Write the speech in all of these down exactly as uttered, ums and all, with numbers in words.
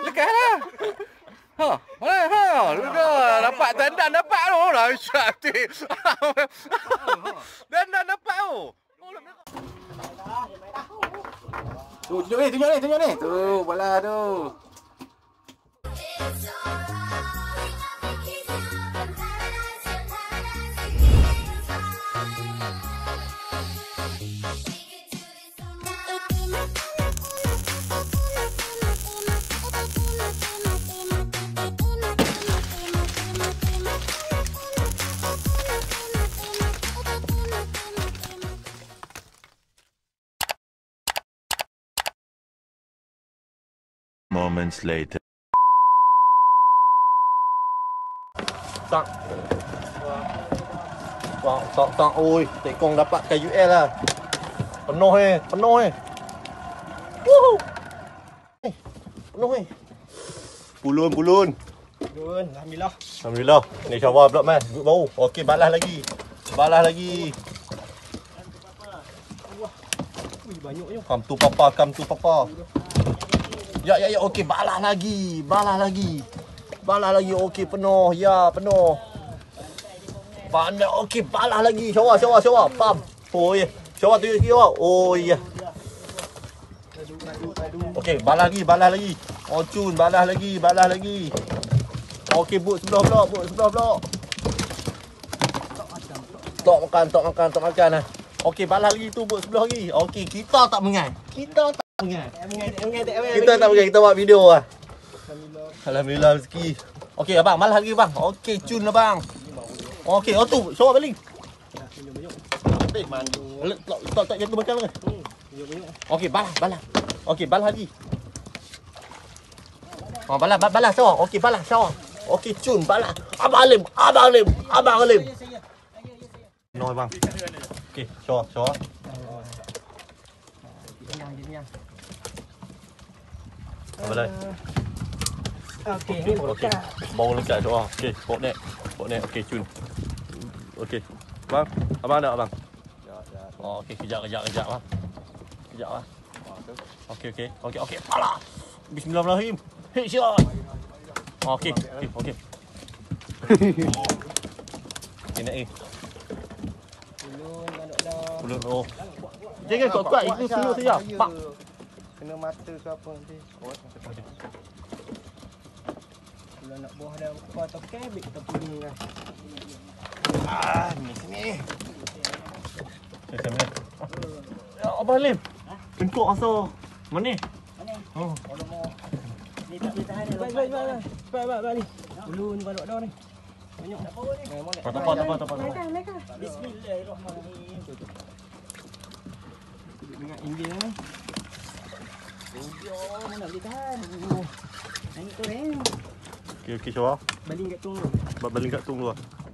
tekan lah. Ha, ha, ha. Dah dapat dandan dapat tu lah. Syati. Dandan dapat tu. Tu tunjuk ni, tunjuk ni, tunjuk ni. Tu bola tu. Moments later. Tak. Tak, tak, tak. Oi, tekong dapat K U L lah. Penuh eh, penuh eh. Woohoo. Eh, penuh eh. Pulun, pulun. Pulun, alhamdulillah. Alhamdulillah. Ni syawal pula mas. Duduk bau. Okey, balas lagi. Balas lagi. Ui, banyaknya. Kam tu papa, kam tu papa. Ya, ya, ya. Okey, balas lagi. Balas lagi. Balas lagi. Okey, penuh. Ya, penuh. Pandai. Okey, balas lagi. Syawal, syawal, syawal. Pam. Oh, ya. Syawal tu syawal. Oh, ya. Okey, balas lagi, balas lagi. Oh, cun, balas lagi, balas lagi. Okey, but sebelah blok, but sebelah blok. Tok makan, tok makan, tok makan lah. Okey, balas lagi tu, but sebelah lagi. Okey, kita tak mengai. Kita tak mengai. Kita tak mengai, kita buat video lah. Alhamdulillah rezeki. Okey, abang, balas lagi bang. Okey, cun lah bang. Okey, oh tu, syawal balik. Eh, mandu. Tak, tak, tak jatuh makan ke? Okey, balas, balas. Okey, balas lagi. Oh, balas, balas, syawal. Okey, balas, syawal. Okey, cun, balas. Abang Alim, Abang Alim, Abang Alim. No, bang. Okey, syawal, syawal. Apa lagi? Okey, ni Okey, bau lekat syawal. Okey, pok nek. Pok nek, okey, cun. Okey. Bang, abang ada abang? Oh, okey, kejap, kejap, kejap bang. Kejap lah. Okey, okey, okey, okey. Alah. Bismillahirrahmanirrahim. Headshot. Oh, okey, okey, okey. Okey, nak ni. Belum, oh. Jangan kuat-kuat, itu slow saja. Pak. Kena mata ke apa nanti. Kalau nak buah dah kuat atau kebik kita punya kan. Ah, ni sini. Sini. Ya, Abang Alim. Tengkok asal. Mana? Mana? Oh. Kalau mau ni tak boleh tahan ni. Baik, baik, baik. Baik, baik, baik ni. Ulun balok dah ni. Banyak tak apa ni. Tak apa, tak apa, tak apa. Bismillahirrahmanirrahim. Dengan India ni. India mana boleh tahan. Naik tu eh. Okey, okey, syawal. Baling kat tunggu. Baling kat tunggu lah.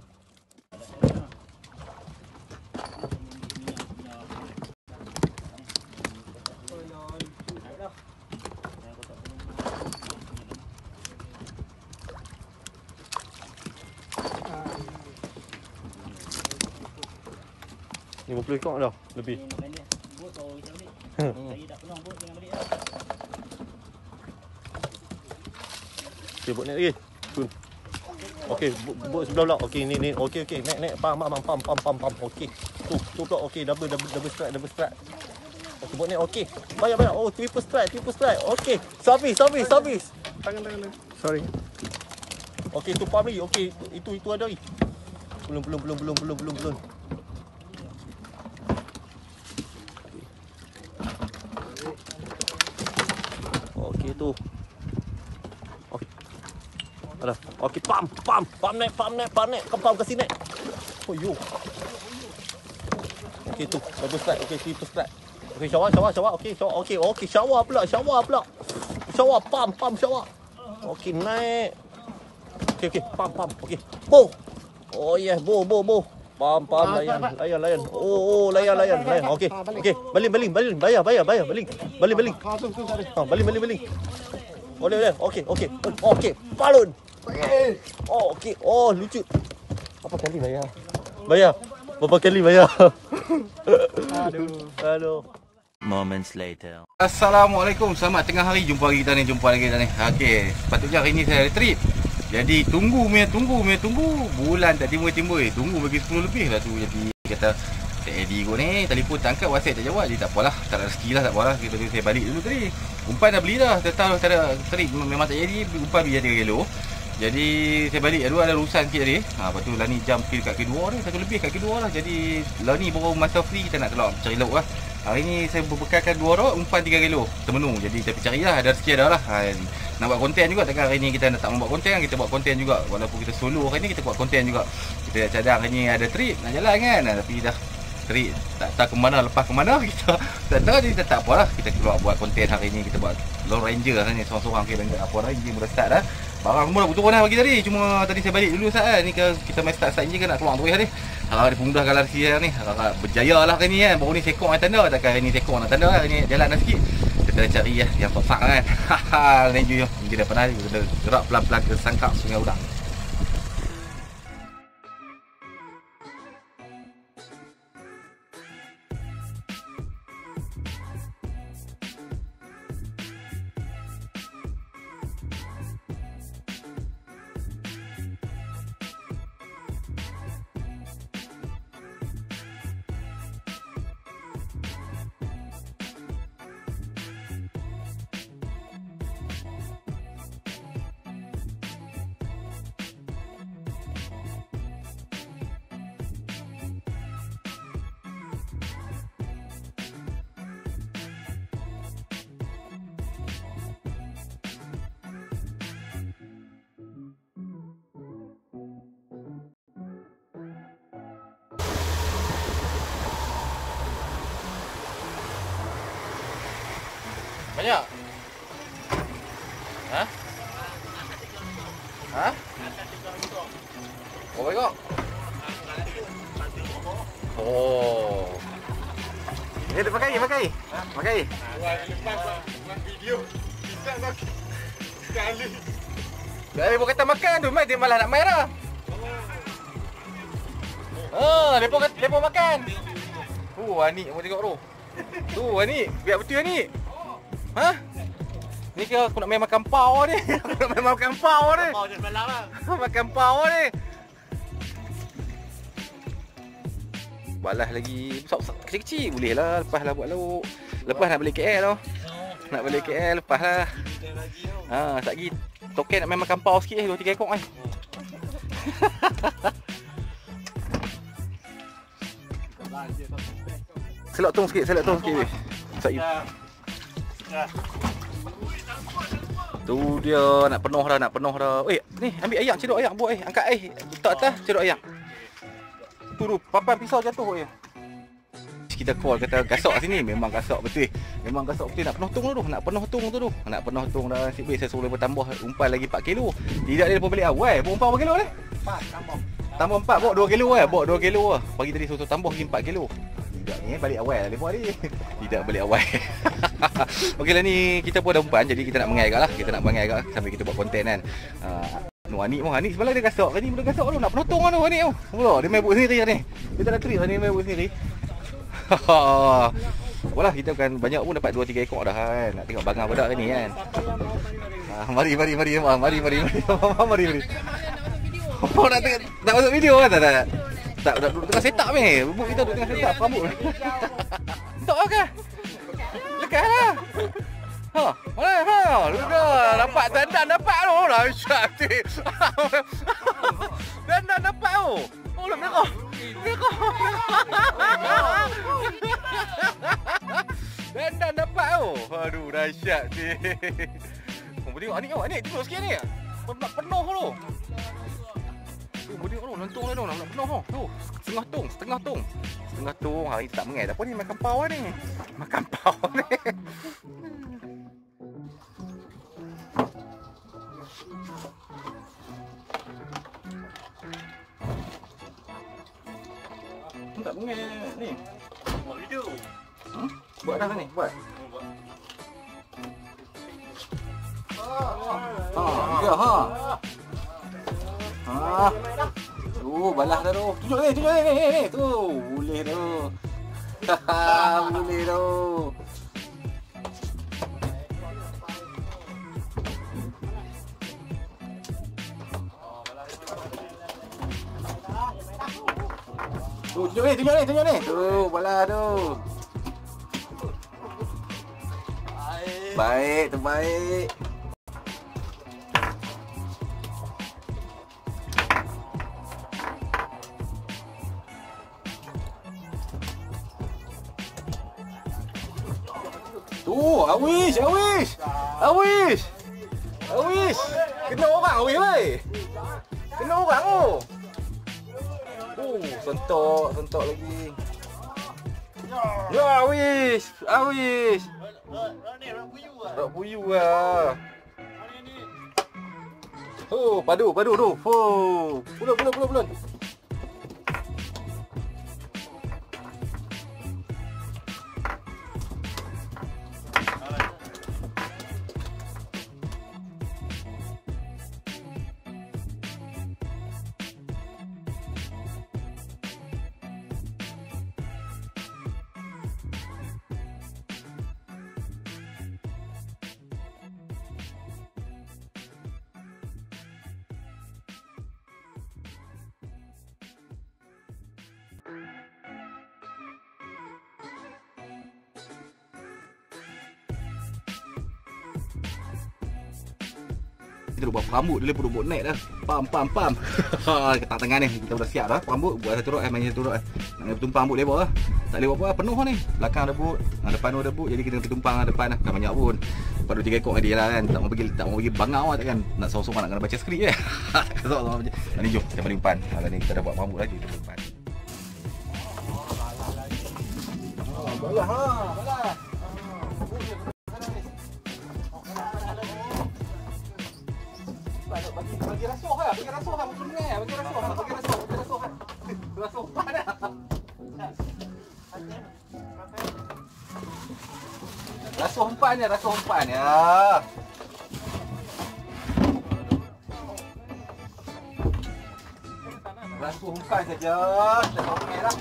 lima puluh ekor dah lebih. Okey, buat naik lagi. Tun. Okey, buat sebelah pula. Okey, ni ni. Okey, okey. Naik naik. Pam pam pam pam pam pam. Okey. Tu, tu pula. Okey, double double double strike, double strike. Okey, buat naik. Okey. Banyak banyak. Oh, triple strike, triple strike. Okey. Service, service, service. Tangan tangan. Sorry. Okey, tu pam lagi. Okey, itu itu ada lagi. Belum belum belum belum belum belum belum. Okey tu. Okey. Alah. Okey, pam, pam, pam naik, pam naik, pam naik, pam ke sini. Oh yo. Okey tu, double strike. Okey, triple strike. Okey, syawal, syawal, syawal. Okey, syawal. Okey, okey, syawal pula, syawal pula. Syawal, pam, pam, syawal. Okey, naik. Okey, okey, pam, pam. Okey. Bo. Oh yes, bo, bo, bo. Pam, pam, layan, layan, layan. Oh, oh, layan, layan, layan. Okey, okey. Baling, baling, baling. Bayar, bayar, bayar. Baling, baling, baling. Ha, baling, baling, baling. Boleh, boleh. Okey, okey. Okey, balun. Oh, okey. Oh, lucu. Berapa kali bayar? Bayar. Berapa kali bayar? Aduh. Aduh. Moments later. Assalamualaikum, selamat tengah hari. Jumpa lagi kita ni, jumpa lagi kita ni. Okey, sepatutnya hari ni saya ada trip. Jadi tunggu punya tunggu punya tunggu bulan tak timbul-timbul. Tunggu bagi sepuluh lebih lah tu. Jadi kata Cik Eddie kot ni, telefon tak angkat, WhatsApp tak jawab. Jadi tak apalah, tak ada rezeki lah, tak apalah. Kita saya balik dulu tadi. Umpan dah beli dah. Tak tahu tak ada trip, memang tak jadi. Umpan beli tiga kilo. Jadi saya balik, aduh ada urusan sikit tadi. Ha, lepas tu lah ni jam dekat kedua ni, satu lebih kat kedua lah. Jadi lah ni baru masa free kita nak keluar cari lauk lah. Hari ni saya berbekalkan dua rok, umpan tiga kilo. Termenung. Jadi kita pergi carilah, ada rezeki dah lah. Ha, nak buat konten juga, takkan hari ni kita tak mau buat konten, kita buat konten juga. Walaupun kita solo hari ni, kita buat konten juga. Kita dah cadang hari ni ada trip nak jalan kan. Ha, tapi dah trip tak tahu ke mana, lepas ke mana kita tak tahu. Jadi tak apalah, kita keluar buat konten hari ni. Kita buat Lone Ranger hari ni, seorang-seorang kita okay, apa lagi mula start dah. Barang semua dah betul dah pagi tadi. Cuma tadi saya balik dulu saat ni ke, kita main start-start enjin kan nak keluar tu hari ni. Harap dia pemudahkan lari hari ni. Harap berjaya lah hari ni kan. Baru ni sekong nak tanda. Takkan hari ni sekong nak tanda hari ni jalan dah sikit. Kita dah cari lah yang top kan. Haha, Ranger yo. Mungkin dah pernah kita gerak pelan-pelan ke sangkap Sungai Udang. Banyak? Hah? Hah? Oh, baik kok. Oh. Eh, dia pakai, pakai. Pakai. Buat video. Kita nak sekali. Dia pun kata makan tu, mai dia malah nak main dah. Oh, dia pun dia pun makan. Oh, Anik mau tengok tu. Tu Anik, biar betul Anik. Ha? Ni kira aku nak main makan pau ni. Aku nak main makan pau ni. Pau je semalam lah. Makan pau ni. Balas lagi besar-besar, kecil-kecil boleh lah. Lepas lah buat lauk. Lepas nak balik K L tau. Nak balik K L lepas lah. Ha, tak lagi token nak main makan pau sikit eh, dua tiga ekor kan. Selok tong sikit, selok tong sikit. Sakit. Tu dia nak penuh dah, nak penuh dah. Eh, ni ambil ayam, cedok ayam buat eh. Angkat eh. Letak atas, cedok ayam. Tu tu, papan pisau jatuh je. Kita call kata gasok sini, memang gasok betul. Memang gasok betul, nak penuh tung tu, nak penuh tung tu tu. Nak penuh tung dah nasib baik saya suruh bertambah umpan lagi empat kilo. Tidak dia pun balik awal. Bawa umpan berapa kilo ni? empat tambah. Tambah empat, bawa dua kilo eh. Bawa dua kilo ah. Pagi tadi suruh tambah lagi empat kilo. Tidak ni balik awal lah lepas ni. Tidak balik awal. Okeylah ni kita pun ada umpan, jadi kita nak mengai agaklah. Kita nak mengai agak sambil kita buat konten kan. Uh, Nu Anik pun, Anik sebelah dia gasok. Tadi dia gasok tu nak penotong kan tu Anik tu. Mula dia main buat sendiri ni. Dia tak ada trip ni, main buat sendiri. Walah kita kan banyak pun dapat dua tiga ekor dah kan. Nak tengok bangang budak ni kan. Ah, mari mari mari mari mari mari mari mari. Oh nak tengok nak masuk video kan tak tak. Tak dah duduk tengah setup ni. Bubuk kita duduk tengah setup rambut. Tak okey. Lekaslah. Ha, mana ha? Luka dapat dandan dapat tu lah. Syati. Dandan dapat tu. Oh, nak merah. Merah. Dandan dapat tu. Aduh, dahsyat ni. Kau tengok Anik, Anik tengok sikit ni. Nak penuh tu. Tu budi tu lentung tu nak penuh tu. Tu, setengah tung, setengah tung. Setengah tung. Hari tak mengai. Apa ni makan pau ni? Makan pau ni. Tak mengai ni. Buat video. Hmm? Buat dah ni, buat. Ha, ha, ha. Ha. Tu balas dah tu. Tunjuk ni, tunjuk ni ni ni. Tu, boleh tu. Haha, boleh tu. Tu, tunjuk ni, tunjuk ni, tunjuk ni. Tu, bola tu. Baik, terbaik. Tu, awish, awish. Awish. Awish. Kena orang awish weh. Kena orang tu. Oh, sentok, sentok lagi. Ya, awish. Awish. Rak buyu lah. Oh, padu, padu tu. Oh, pulun, pulun, pulun, pulun. Kita dah buat rambut dia pun buat naik dah. Pam pam pam. Ha, ketak tangan ni. Kita dah siap dah. Rambut buat satu rot eh, main satu rot eh. Nak tumpang rambut lebar lah. Tak boleh buat apa, penuh ni. Belakang ada but, depan ada but. Jadi kita tumpang depan lah. Tak banyak pun. Lepas tu tiga ekor dia lah kan. Tak mau pergi tak mau pergi bangau lah takkan. Nak sorang-sorang nak kena baca skrip je. Tak sorang baca. Ni jom kita paling depan. Kalau ni kita dah buat rambut lagi kita depan. Oh, balah ha, balah. Bagi bagi rasuah lah, bagi rasuah lah macam ni, bagi rasuah lah, bagi rasuah, bagi rasuah lah. Rasuah mana? Rasuah empan ni, rasuah empan ya. Rasuah empan saja, tak mau merah.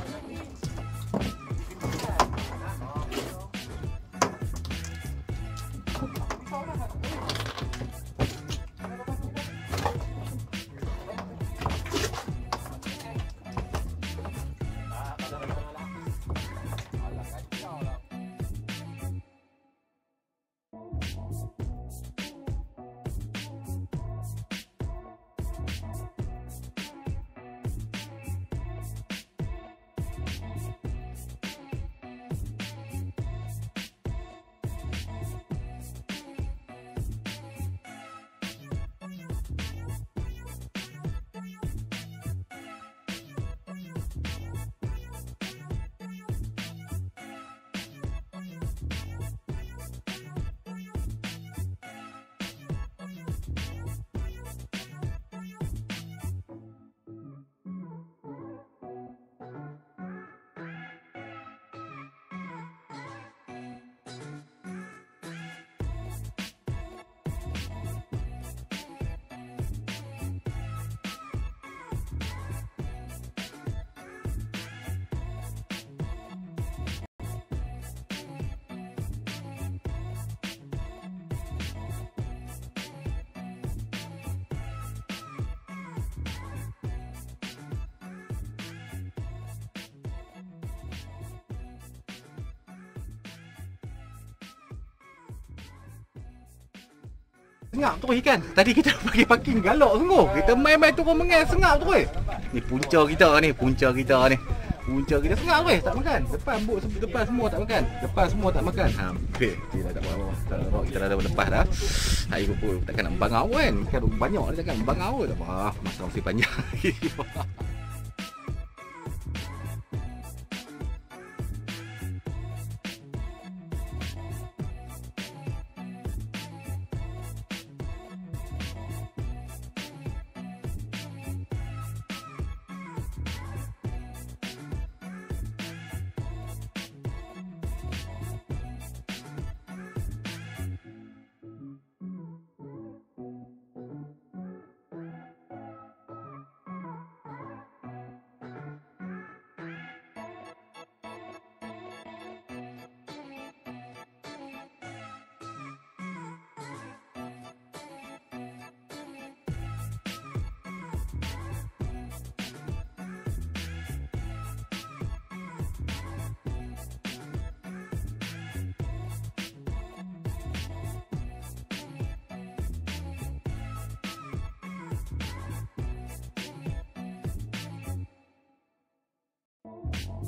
Sengap tu ikan. Tadi kita pergi parking galak sungguh. Kita main-main turun mengai sengap tu weh. Ni punca kita ni, punca kita ni. Punca kita sengap weh, tak makan. Depan buk depan semua tak makan. Depan semua tak makan. Hampir kita dah tak buat apa. Kita dah lepas dah. Hari pun takkan nak bangau kan. Kan banyak dia takkan bangau tak apa. Masa masih panjang lagi.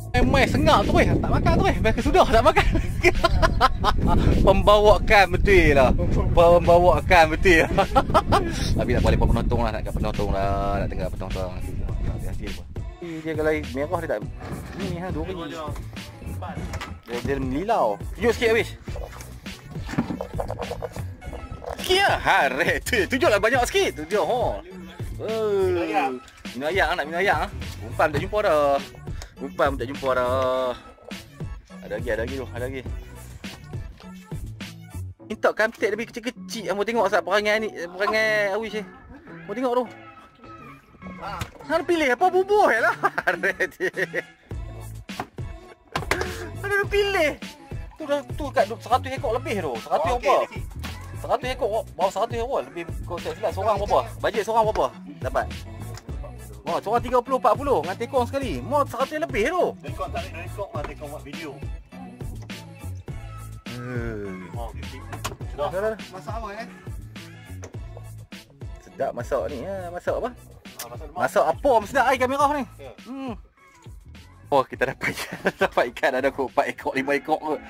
Mai sengak tu weh, tak makan tu weh. Biarkan sudah tak makan. Pembawakan betul lah. Pembawakan betul. Tapi tak boleh penonton lah, nak kat penonton lah, nak tengok penonton. Hasil apa. Dia kalau merah dia tak. Ni ha dua biji. Dia dia melilau. Tunjuk sikit habis. Sikit lah. Ha, red. Tunjuklah banyak sikit. Tunjuk ha. Oh. Minum ayak nak minum ayak ah. Umpan tak jumpa dah. Umpan tak jumpa dah. Ada lagi, ada lagi tu, ada lagi. Minta kamtek lebih kecil-kecil. Kamu tengok asal perangai ni, perangai Awish ni. Kamu tengok tu. Ha, pilih apa bubuh lah. Ada pilih. Tu dah tu kat seratus ekor lebih tu. seratus apa? seratus ekor, bawah seratus ekor lebih kau tak silap seorang berapa? Bajet seorang berapa? Dapat. Oh, seorang tiga puluh empat puluh dengan tekong sekali. Mau seratus lebih tu. Rekod tak rekod mah tekong buat video. Hmm. Oh, okey. Dah dah. Masak apa eh? Sedap masak ni. Ha, masak apa? Ah, masak lemak. Masak apa sedap air ikan merah ni. Ya. Hmm. Oh, kita dapat dapat ikan ada kot empat ekor, lima ekor kot.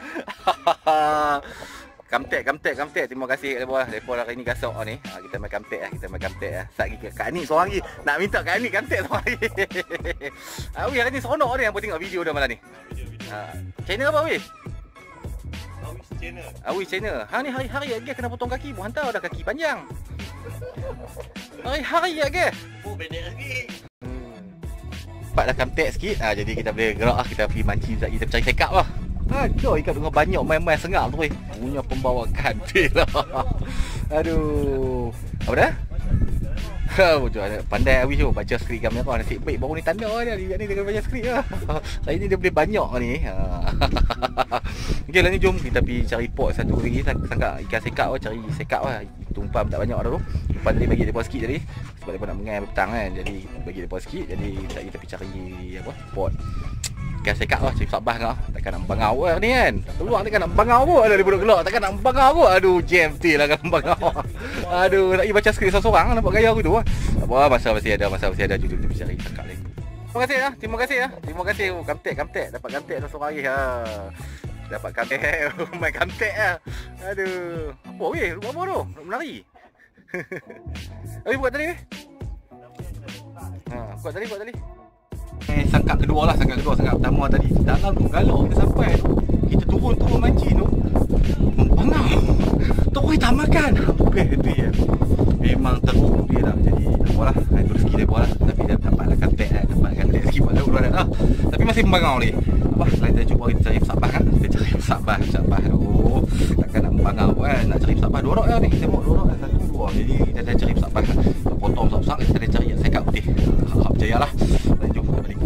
Kamtek, kamtek, kamtek. Terima kasih kepada depa. Depa hari ni gasak ni. Ha, kita main kamtek lah, kita main kamtek lah. Sat lagi Kak Anik seorang lagi. Nak minta Kak Anik kamtek seorang lagi. Awi hari ni seronok ni hampa tengok video dah malam ni. Ha, channel apa Awi? Awish channel. Awi channel. Ha ni hari-hari lagi kena potong kaki pun hantar dah kaki panjang. Hari-hari lagi. Oh, pendek lagi. Dapat dah kamtek sikit. Ha, jadi kita boleh gerak lah. Kita pergi mancing sekejap. Kita cari sekap lah. Aduh, ikan dengan banyak main-main sengak tu weh. Punya pembawa kantil lah. Aduh. Apa dah? Ha, betul. Pandai Awish tu baca skrip ikan merah. Nasib baik baru ni tanda dia. Dia ni dengan baca skrip lah. Hari ni dia boleh banyak ni. Ha. Okey lah ni, jom kita pergi cari pot satu lagi. Sangka ikan sekap lah. Cari sekap lah. Tumpam tak banyak dah tu. Tumpam tadi bagi depa sikit tadi. Sebab depa nak mengai petang kan. Jadi bagi depa sikit. Jadi kita pergi cari apa? Pot. Ikan sekap lah, cari sabah kau. Takkan nak bangau lah ni kan. Peluang takkan nak bangau pun. Ada daripada gelak. Takkan nak bangau pun. Aduh, jam betul lah kan bangau. Aduh, nak pergi baca skrip seorang-seorang. Nampak gaya aku tu lah. Tak apa, masa masih ada, masa masih ada. Jom kita cari sekap lagi. Terima kasih lah, terima kasih lah. Terima kasih. Oh, kamtek, kamtek. Dapat kamtek seorang lagi. Ha. Dapat kamtek. Main kamtek lah. Aduh. Apa weh? Buat apa tu? Nak menari? Habis buat tadi weh? Ha, buat tadi, buat tadi. Eh, sangkap kedua lah, sangkap kedua, sangkap pertama tadi. Dalam tu galak kita sampai tu. Kita turun-turun mancing tu. Membangau. Terus tak makan. Hampir tu ya. Memang teruk dia dah. Jadi apalah, itu rezeki dia buat lah. Tapi dia dapatlah kantek kan. Dapat kantek rezeki buat dulu dah. Tapi masih membangau ni. Apa? Selain kita cuba kita cari sabah kan. Kita cari sabah, sabah. Oh, takkan nak membangau kan. Nak cari sabah dua orang lah ni. Tengok dua orang lah. Satu dua. Jadi kita dah cari sabah. Potong besar-besar. Kita dah cari sekap putih. Harap berjaya lah. Jom kita balik.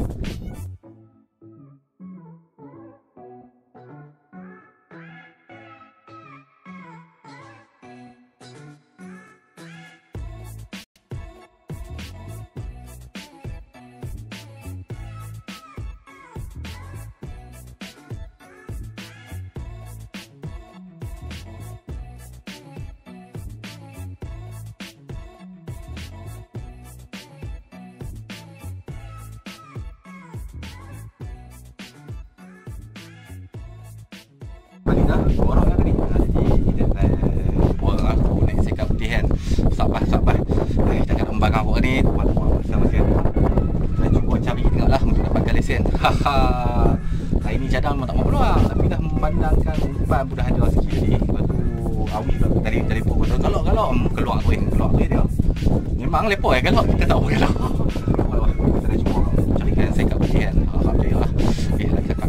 Balik dah, dua orang kan tadi. Jadi kita dua orang lah, naik sekap putih kan. Sabah, sabah. Eh, kita akan embang awak ni. Teman-teman masih ada. Kita cuba cari tengoklah untuk dapatkan lesen. Haha. Hari ni cadang memang tak mau peluang. Tapi dah memandangkan umpan pun dah ada sikit tadi. Lepas tu Awi pula tadi telefon kata galak-galak. Keluar tu eh, keluar tu dia. Memang lepo eh galak. Kita tak mau galak. Kita dah cuba carikan sekap putih kan. Alhamdulillah. Eh, lagi cakap.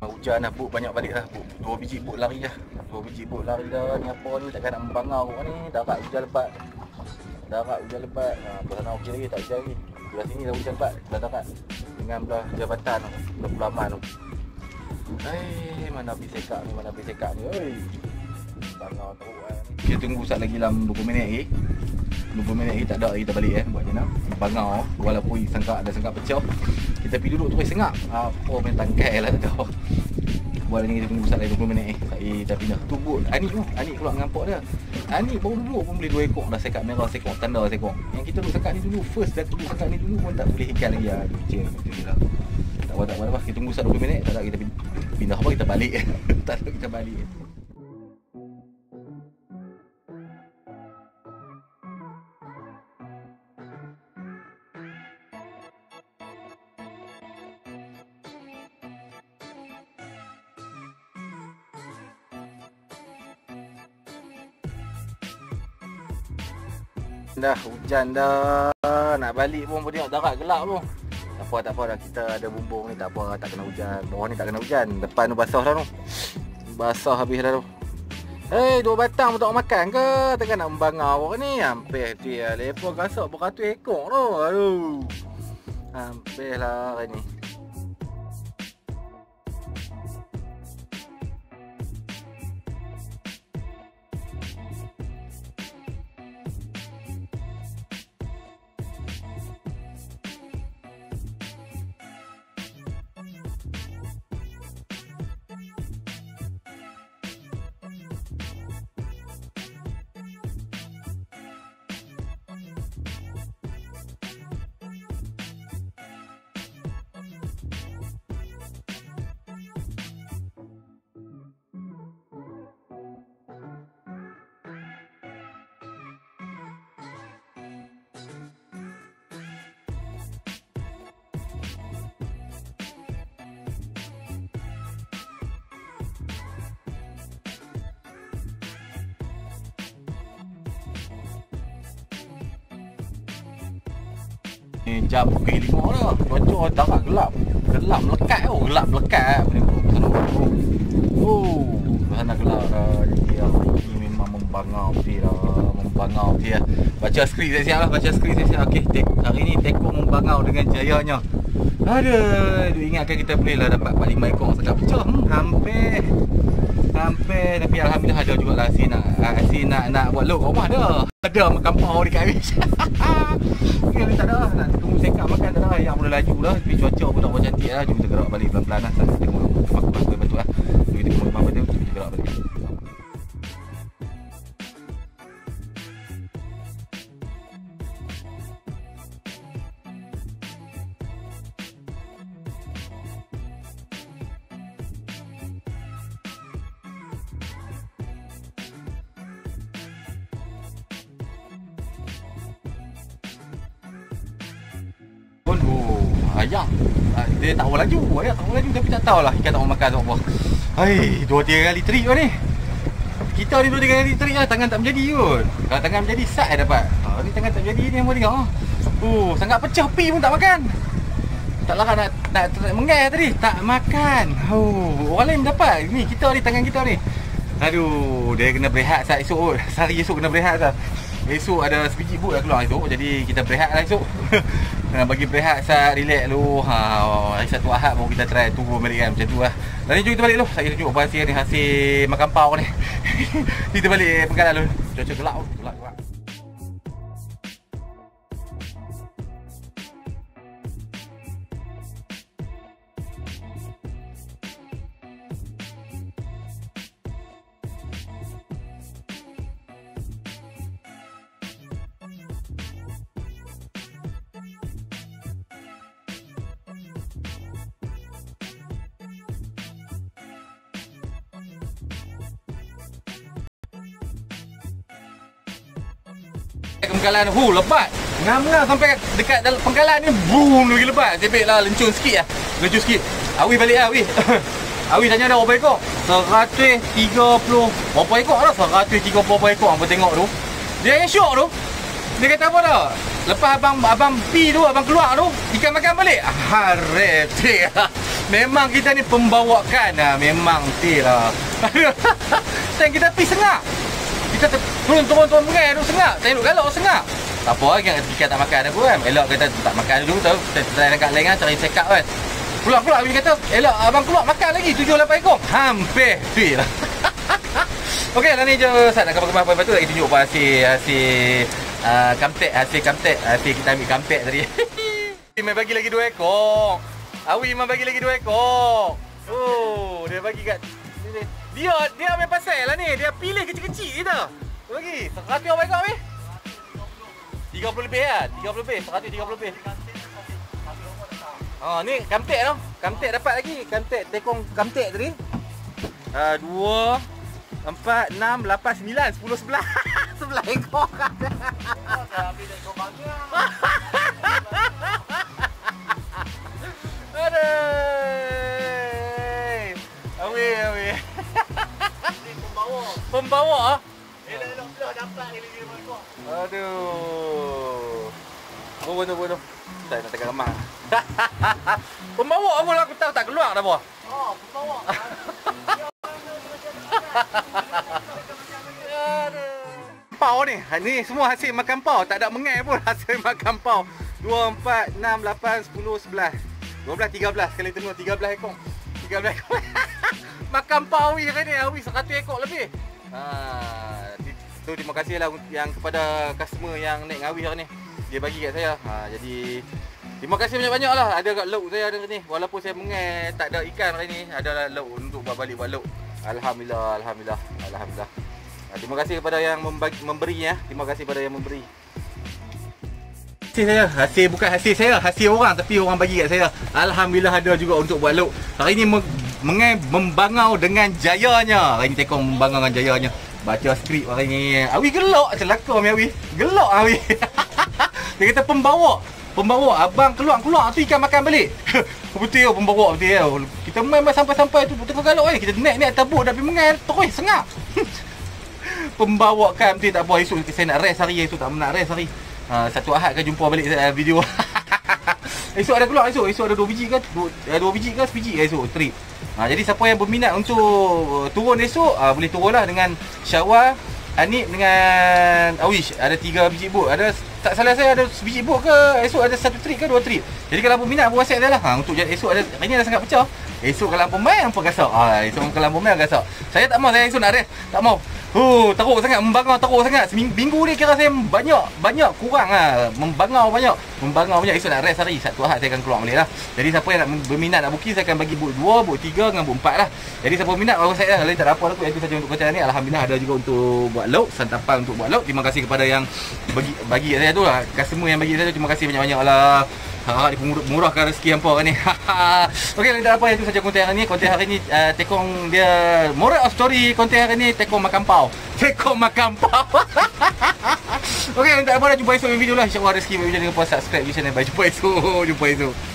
Hujan dah, bot banyak balik dah. Bot, dua biji bot lari dah. Dua biji bot lari dah. Ni apa ni, takkan nak membangau kau ni. Darat hujan lebat. Darat hujan lebat. Ha, belah sana okey lagi, tak hujan lagi. Belah sini dah hujan lebat, belah darat. Dengan belah jabatan tu, belah Pulaman tu. Eh, mana habis sekak ni, mana habis sekak ni. Oi. Bangau teruk kan. Kita tunggu sat lagi dalam dua puluh minit lagi. dua puluh minit lagi tak ada lagi kita balik eh. Buat je nak. Bangau walaupun sangka ada sangka pecah. Kita pergi duduk terus sengak. Apa main tangkai lah tak tahu. Buat lagi kita tunggu sat lagi dua puluh minit eh. Saya dah pindah. Tunggu Anik tu. Anik keluar mengampuk dia. Anik baru duduk pun boleh dua ekor dah sekat merah sekor tanda sekor. Yang kita duduk sekat ni dulu first dah duduk sekat ni dulu pun tak boleh ikan lagi ah. Kecil macam ni lah. Tak apa tak apa dah. Kita tunggu sat dua puluh minit. Tak ada kita pindah apa kita balik. Tak ada kita balik. Dah hujan dah. Nak balik pun tengok darat gelap tu. Tak apa tak apa dah, kita ada bumbung ni tak apa, tak kena hujan. Bawah ni tak kena hujan. Depan tu basah dah tu. Basah habis dah tu. Hei, dua batang pun tak makan ke? Takkan nak membangau ni. Hampir dia lepas gasak beratus ekor tu. Aduh. Hampir lah hari ni. Ni jam pukul lima dah. Cuaca darat gelap. Gelap melekat tu. Oh. Gelap melekat. Oh, sana gelap dah. Jadi hari ni memang membangau betul dah. Membangau betul lah. Baca skrip siap-siap lah. Baca skrip siap-siap. Okey, hari ni Teko membangau dengan jayanya. Aduh, ingatkan kita boleh lah dapat empat lima ekor sekejap pecah. Hmm, hampir. Hampir. Tapi alhamdulillah ada juga lah Asyik nak, Asyik nak, nak buat log rumah dah. Ada makan pau dekat habis. Okay, tak ada lah. Nak tunggu sekap makan tak ada. Yang boleh laju lah. Tapi cuaca pun tak buat cantik lah. Jom kita gerak balik pelan-pelan lah. Kita kena kemas-kemas betul lah. Jom kita kena kemas betul. Jom kita gerak balik. Ayam dia tak mau laju, ayam tak mau laju tapi tak tahulah ikan tak mau makan atau apa. Hai, dua tiga kali trik kau ni. Kita ni dua tiga kali trik lah, tangan tak menjadi kot. Kalau tangan menjadi sat dah dapat. Ha, ni tangan tak menjadi ni hangpa tengok. Oh, sangat pecah pi pun tak makan. Tak larat nak nak, nak mengai tadi, tak makan. Oh, orang lain dapat. Ni kita ni tangan kita ni. Aduh, dia kena berehat sat esok kot. Sehari esok kena berehat dah. Esok ada sebiji boot dah keluar esok. Jadi kita berehat lah esok. Nah, bagi berehat sat, relax dulu. Ha, hari Sabtu Ahad baru kita try turun balik kan macam tu lah. Dan jom kita balik dulu. Saya tunjuk apa hasil ni, hasil makan pau ni. Kita balik Penggalan dulu. Cuaca gelap tu, gelap gelap. Penggalan hu lebat. Ngam-ngam sampai dekat dalam Penggalan ni boom lagi lebat. Tebek lah lencun sikit lah. Lencun sikit. Awi balik lah Awi. Awi tanya dah berapa ekor? seratus tiga puluh berapa ekor dah? seratus tiga puluh berapa ekor hangpa tengok tu. Dia yang syok tu. Dia kata apa dah? Lepas abang abang pi tu, abang keluar tu, ikan makan balik. Harep. Memang kita ni pembawakan lah. Memang betul lah. Time kita pergi sengak. Kita turun-turun-turun mengai duduk sengak. Saya duduk galak sengak. Tak apa kan kita tak makan apa kan. Elok kita tak makan dulu tahu. Kita try dekat lain kan cari check up kan. Keluar-keluar abang kata, elok abang keluar makan lagi tujuh lapan ekor. Hampir betul lah. Okey, lah ni je Ustaz nak kembang apa tu lagi tunjuk apa hasil hasil uh, kamtek, hasil kamtek, hasil kita ambil kamtek tadi. Memang bagi lagi dua ekor. Awi memang bagi lagi dua ekor. Oh, dia bagi kat dia dia ambil pasal lah ni. Dia pilih kecil-kecil je dah. Bagi seratus berapa ekor weh? tiga puluh lebih kan? tiga puluh lebih, seratus tiga puluh lebih. Oh, ni kamtek tau. Kamtek dapat lagi. Kamtek tekong kamtek tadi. Uh, dua empat, enam, lapan, sembilan, sepuluh, sebelas. Sebelah ekor kan. Habis dah ekor banyak. Aduh. Awi, awi. Ni pembawa. Pembawa ah? Elok-elok belah dapat lima ekor. Aduh. Bono, bono. Tak nak tekan remah. Pembawa aku aku tahu tak keluar dah buah. Oh, pembawa. Pau ni, ni semua hasil makan pau. Tak ada mengai pun hasil makan pau. dua, empat, enam, lapan, sepuluh, sebelas, dua belas, tiga belas kali tengok tiga belas ekor. tiga belas ekor. Makan pau ni kan ni, awi seratus ekor lebih. Ha, tu terima kasihlah yang kepada customer yang naik ngawi hari ni. Dia bagi kat saya. Ha, jadi terima kasih banyak-banyak lah. Ada kat lauk saya ada ni. Walaupun saya mengai tak ada ikan hari ni, ada lauk untuk buat balik buat lauk. Alhamdulillah, alhamdulillah, alhamdulillah. Terima kasih kepada yang membagi, memberi ya. Terima kasih kepada yang memberi. Hasil saya, hasil bukan hasil saya, hasil orang tapi orang bagi kat saya. Alhamdulillah ada juga untuk buat lauk. Hari ni mengai membangau dengan jayanya. Hari ni tekong membangau dengan jayanya. Baca skrip hari ni. Awi gelak celaka mi Awi. Gelak Awi. Dia kata pembawa. Pembawa abang keluar-keluar tu ikan makan balik. Betul pembawa betul. Kita main sampai-sampai tu tengah galak eh. Kita naik-naik tabuk dah pergi mengai terus sengak. Pembawa kan betul tak apa esok saya nak rest hari esok tak nak rest hari. Ha, satu Ahad kan jumpa balik uh, video. Esok ada keluar esok. Esok ada dua biji kan? Dua, dua biji ke sebiji esok trip. Ha, jadi siapa yang berminat untuk turun esok uh, boleh turunlah dengan Syawal, Anip dengan Awish. Ada tiga biji bot. Ada tak salah saya ada sebiji bot ke esok ada satu trip ke dua trip. Jadi kalau berminat WhatsApp dia lah. Ha, untuk esok ada hari ni ada sangat pecah. Esok kalau pemain apa gasak. Ha, esok kalau pemain gasak. Saya tak mau saya esok nak rest. Tak mau. Oh, teruk sangat, membangau teruk sangat. Seminggu ni kira saya banyak, banyak kurang lah. Membangau banyak. Membangau banyak. Esok nak rest hari. Satu Ahad saya akan keluar balik lah. Jadi siapa yang nak berminat nak booking, saya akan bagi boot dua, boot tiga dengan boot empat lah. Jadi siapa berminat, baru saya lah. Lain tak ada apa lah tu. Itu saja untuk konten ni. Alhamdulillah ada juga untuk buat lauk. Santapan untuk buat lauk. Terima kasih kepada yang bagi bagi saya tu lah. Customer yang bagi saya tu. Terima kasih banyak-banyak lah. Harap dimurahkan rezeki hampa kan ni. Okey, lain tak apa. Itu saja konten hari ni. Konten hari ni uh, tekong dia moral of story. Konten hari ni tekong makan pau. Tekong makan pau. Okey, lain tak apa dah. Jumpa esok video lah. InsyaAllah rezeki. Jangan lupa subscribe channel. Bye. Jumpa esok. Jumpa esok.